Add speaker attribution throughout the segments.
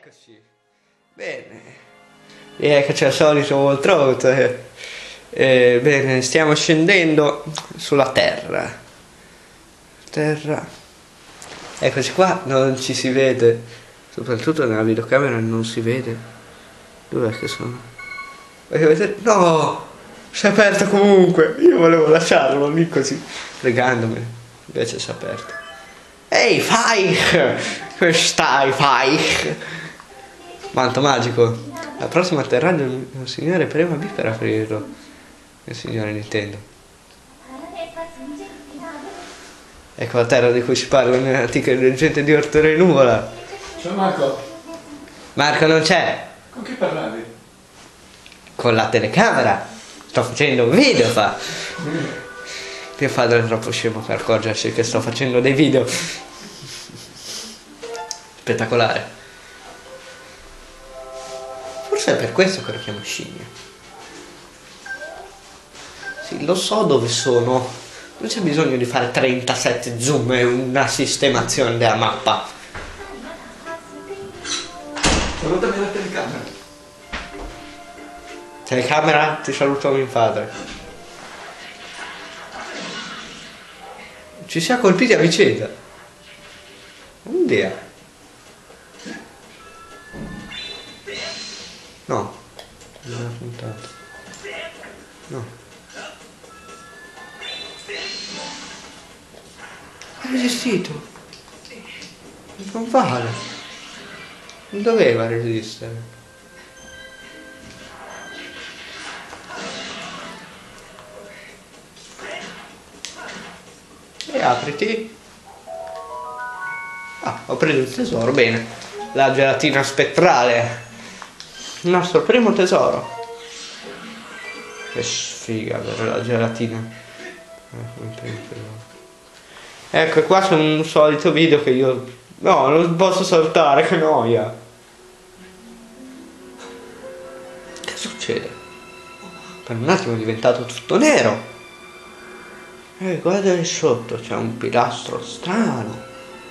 Speaker 1: Eccoci. Bene. Eccoci al solito Walt Road. Bene, stiamo scendendo sulla terra. Eccoci qua, non ci si vede. Soprattutto nella videocamera non si vede. Dov'è che sono? No! Si è aperto comunque. Io volevo lasciarlo lì così, fregandomene. Invece si è aperto. Ehi, fai! Come stai, fai? Manto magico. La prossima atterraggio il signore prema B per aprirlo. Il signore Nintendo. Ecco la terra di cui si parla nell'antica leggenda di Ortore e Nuvola.
Speaker 2: Ciao Marco.
Speaker 1: Marco non c'è.
Speaker 2: Con chi parlavi?
Speaker 1: Con la telecamera. Sto facendo un video, fa. Mio padre è troppo scemo per accorgersi che sto facendo dei video. Spettacolare. Forse è per questo che lo chiamo scimmia. Sì, lo so dove sono. Non c'è bisogno di fare 37 zoom e una sistemazione della mappa.
Speaker 2: Salutami la telecamera.
Speaker 1: Telecamera, ti saluto mio padre. Ci siamo colpiti a vicenda. Oddio. No, non è puntato. No. È resistito. Non vale. Non doveva resistere. E apriti. Ah, ho preso il tesoro, bene. La gelatina spettrale. Il nostro primo tesoro. Che sfiga avere la gelatina. Ecco, qua c'è un solito video che io... No, non posso saltare, che noia. Che succede? Per un attimo è diventato tutto nero. Guarda lì sotto, c'è un pilastro strano.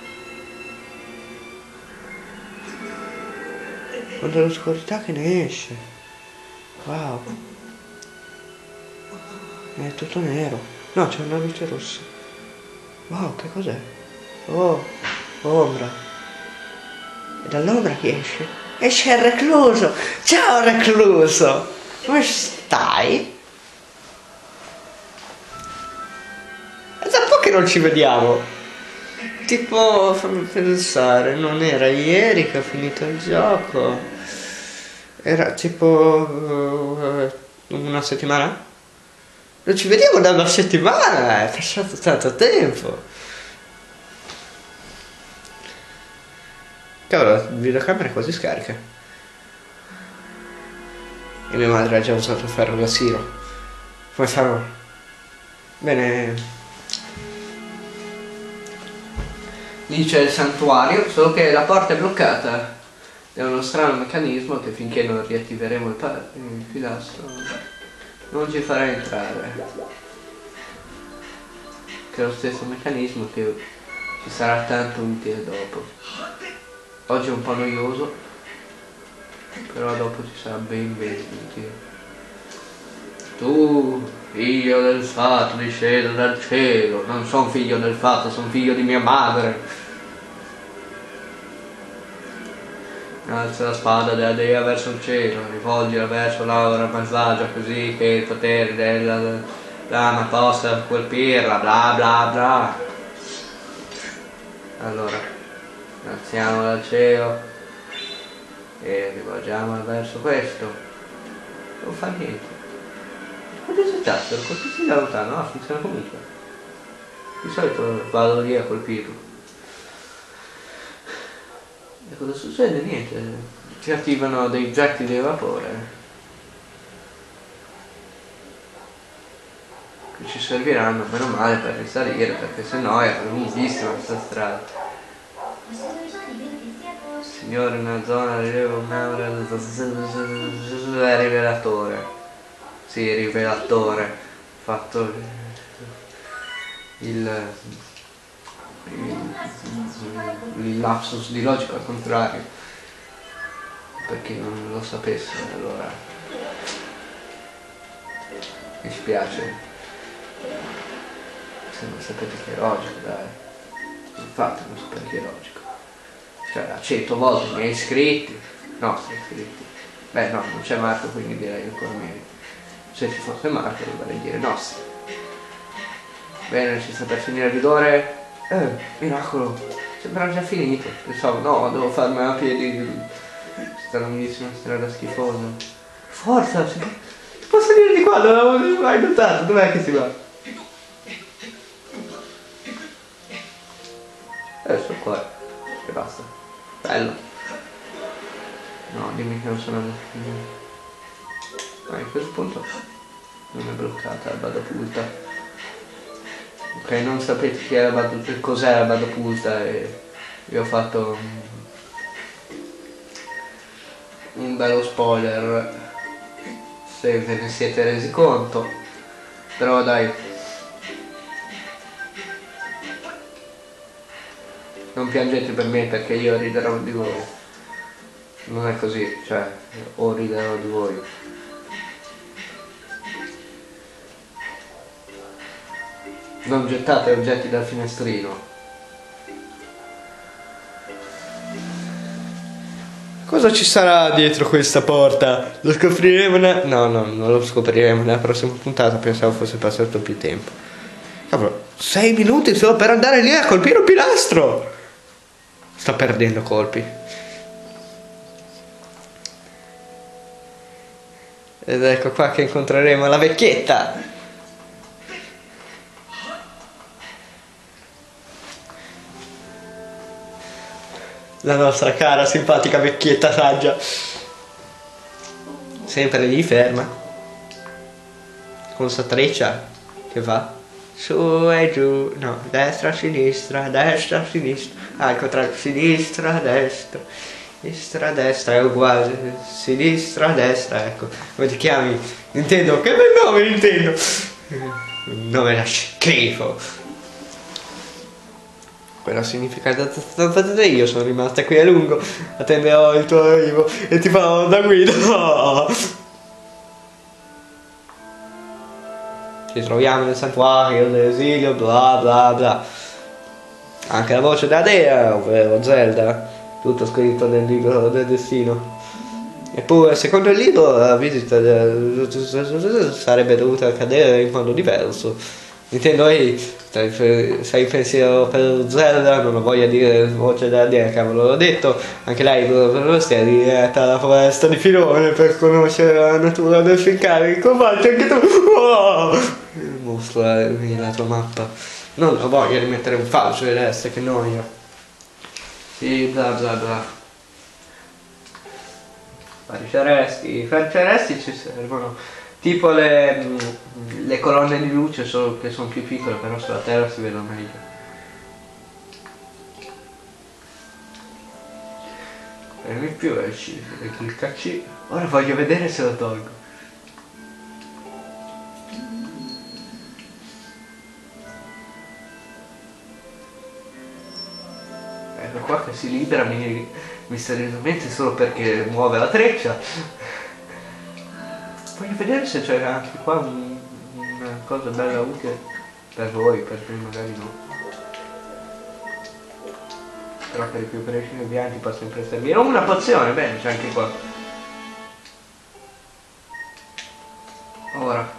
Speaker 1: Con dell'oscurità che ne esce. Wow. È tutto nero. No, c'è una luce rossa. Wow, che cos'è? Oh, ombra. E dall'ombra chi esce? Esce il recluso. Ciao recluso. Come stai? È da un po' che non ci vediamo. Tipo, fammi pensare, non era ieri che ho finito il gioco. Era tipo una settimana? Non ci vediamo da una settimana, è passato tanto tempo. Cavolo, la videocamera è quasi scarica. E mia madre ha già usato il ferro da Siro. Come farò? Bene. Lì c'è il santuario, solo che la porta è bloccata. È uno strano meccanismo che finché non riattiveremo il pilastro non ci farà entrare. Che è lo stesso meccanismo che ci sarà tanto utile dopo. Oggi è un po' noioso, però dopo ci sarà ben utile. Tu, figlio del fato, disceso dal cielo. Non sono figlio del fato, sono figlio di mia madre. Alza la spada della dea verso il cielo, rivolgila verso l'aura malvagia così che il potere della lama possa colpirla, bla bla bla. Allora, alziamo dal cielo e rivolgiamola verso questo. Non fa niente. Quando si tasto, lo colpisci da lontano, no, funziona comunque. Di solito vado lì a colpirlo. E cosa succede? Niente, si attivano dei getti di vapore che ci serviranno meno male per risalire, perché sennò è lunghissima questa strada. Signore, una zona rileva un'aura è rivelatore. Sì, rivelatore. Fatto il lapsus di logica al contrario. per chi non lo sapesse, allora mi spiace se non sapete che è logico, dai, non fate non sapere che è logico, cioè a 100 volte i miei iscritti, nostri iscritti, beh no, non c'è Marco, quindi direi ancora meglio, se ci fosse Marco dovrei dire nostri. Bene, ci sta per finire il vigore, miracolo, sembra già finito, pensavo no, devo farmi a piedi, sta lunghissima strada schifosa, forza, si può salire di qua, non l'avevo mai notato, dov'è che si va? Adesso qua, e basta, bello, no, dimmi che non sono andato, in questo punto non è bloccata la badapulta. Ok, non sapete chi è cos'è la badapulta e vi ho fatto un bello spoiler se ve ne siete resi conto, però dai, non piangete per me perché io riderò di voi, non è così, cioè o riderò di voi. Non gettate oggetti dal finestrino. Cosa ci sarà dietro questa porta? Lo scopriremo no, non lo scopriremo nella prossima puntata, pensavo fosse passato più tempo. Cavolo, 6 minuti solo per andare lì a colpire un pilastro! Sta perdendo colpi. Ed ecco qua che incontreremo la vecchietta! La nostra cara, simpatica vecchietta saggia. Sempre lì ferma. Con sta treccia che va su e giù. No, destra, sinistra, sinistra. Ah, al contrario, sinistra, destra. Destra è uguale. Sinistra, destra, ecco. Come ti chiami? Nintendo, che bel nome Nintendo! Un nome da schifo. Quello significa io sono rimasta qui a lungo, attenderò il tuo arrivo e ti farò da guida. Ci troviamo nel santuario dell'esilio, bla bla bla. Anche la voce da Dea, ovvero Zelda, tutto scritto nel libro del destino. Eppure, secondo il libro, la visita sarebbe dovuta accadere in modo diverso. Intendo, sei in pensiero per Zelda, non ho voglia di dire voce da Dea, cavolo, l'ho detto, anche lei si è diretta alla foresta di Filone per conoscere la natura del suo incarico, fatti anche tu, oh! Mostra la tua mappa, non ho voglia di mettere un falso celeste, che noia. Sì, bla bla bla. Vari celesti ci servono. Tipo le colonne di luce, solo che sono più piccole, però sulla terra si vedono meglio. E in più è il C. Ora voglio vedere se lo tolgo. Ecco qua che si libera misteriosamente solo perché muove la treccia. Voglio vedere se c'è anche qua una cosa bella utile per voi, per me magari no. Però per i più principianti può sempre servire. Una pozione, bene, c'è anche qua. Ora.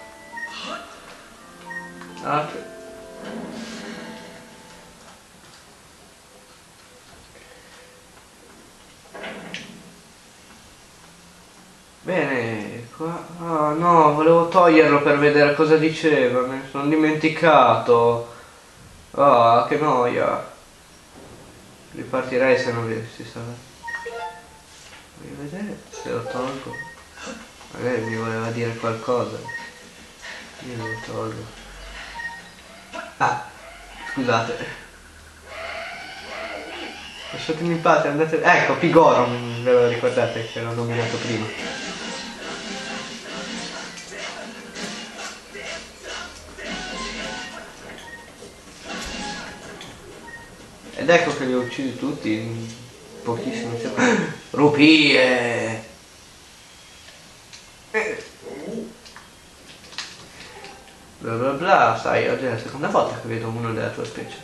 Speaker 1: Bene, qua... Ah no, volevo toglierlo per vedere cosa diceva, me ne sono dimenticato. Ah, che noia. Ripartirei se non si sa. Voglio vedere se lo tolgo. Magari mi voleva dire qualcosa. Io lo tolgo. Ah, scusate. Lasciatemi in pace, andate... Ecco, Pigoro, ve lo ricordate che l'ho nominato prima. Ed ecco che li ho uccisi tutti in pochissimo tempo. rupie. Bla bla bla, sai, oggi è la seconda volta che vedo uno della tua specie.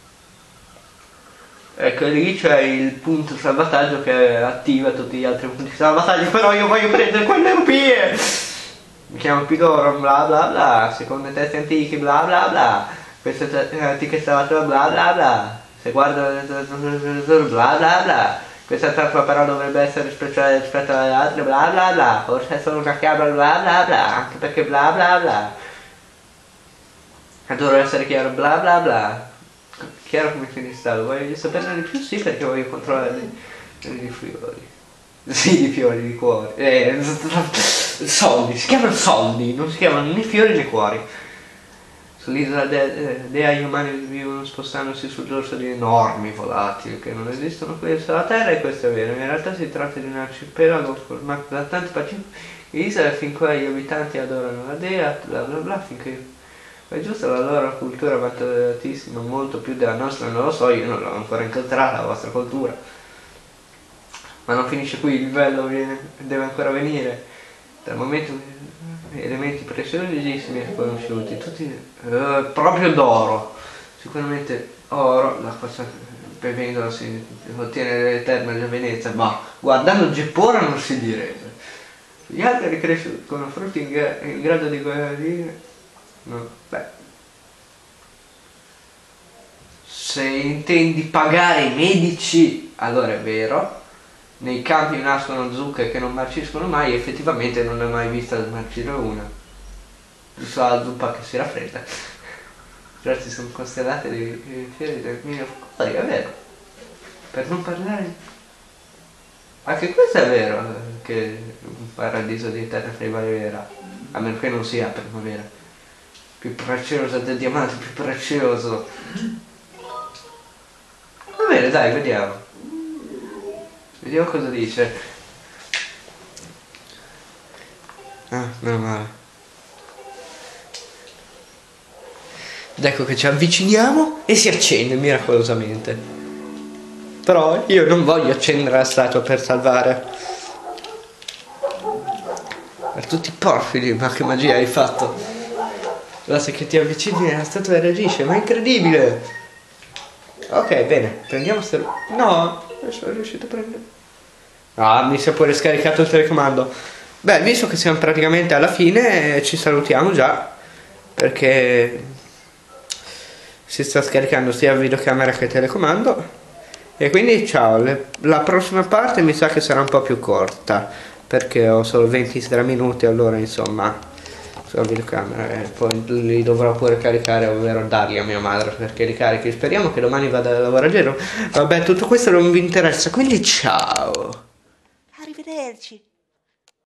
Speaker 1: Ecco, lì c'è il punto salvataggio che attiva tutti gli altri punti salvataggio, però io voglio prendere quelle rupie! Mi chiamo Pigoro, bla bla bla, secondo i testi antichi, bla bla bla, queste antiche salvatore, bla bla bla, se guardo, bla bla bla, questa trappola però dovrebbe essere speciale rispetto alle altre, bla bla bla, forse è solo una chiave, bla bla bla, anche perché bla bla bla. Dovrò essere chiaro, bla bla bla. Chiaro come finisce, voglio saperne di più? Sì, perché voglio controllare i fiori. Sì, di fiori, di cuori. Soldi, si chiamano soldi, non si chiamano né fiori né cuori. Sull'isola Dea gli umani vivono spostandosi sul dorso di enormi volatili che non esistono qui sulla Terra, e questo è vero. In realtà si tratta di un arcipelago formato da tante pacifiche isole fin qua gli abitanti adorano la Dea, bla bla bla, finché è giusto, la loro cultura è avanzatatissima, molto più della nostra, non lo so, io non l'ho ancora incontrata la vostra cultura. Ma non finisce qui, il livello deve ancora venire. Dal momento elementi preziosissimi e sconosciuti, tutti proprio d'oro. Sicuramente oro, l'acqua bevendola si ottiene nelle terme di Venezia, ma guardando Geppora non si direbbe. Gli alberi crescono frutti in grado di guarire. No, beh. Se intendi pagare i medici, allora è vero. Nei campi nascono zucche che non marciscono mai, effettivamente non ne ho mai vista marcire una. Giusto la zuppa che si raffredda. Grazie, sono costellate di fiori del mio cuore, è vero. Per non parlare. Anche questo è vero, che un paradiso di terra primavera, a meno che non sia primavera. Più prezioso del diamante, più prezioso. Va bene, dai, vediamo. Vediamo cosa dice. Ah, meno male. Ed ecco che ci avviciniamo e si accende miracolosamente. Però io non voglio accendere la statua per salvare. Per tutti i porfidi, ma che magia hai fatto? Basta che ti avvicini e la statua reagisce, ma è incredibile! Ok, bene, prendiamo sto... No, non sono riuscito a prendere... Ah, mi si è pure scaricato il telecomando. Beh, visto che siamo praticamente alla fine, ci salutiamo già, perché si sta scaricando sia videocamera che telecomando. E quindi ciao, la prossima parte mi sa che sarà un po' più corta, perché ho solo 23 minuti, allora insomma... sulla videocamera, e poi li dovrò pure caricare, ovvero darli a mia madre perché li carichi. Speriamo che domani vada a lavorare. Vabbè, tutto questo non vi interessa, quindi ciao, arrivederci.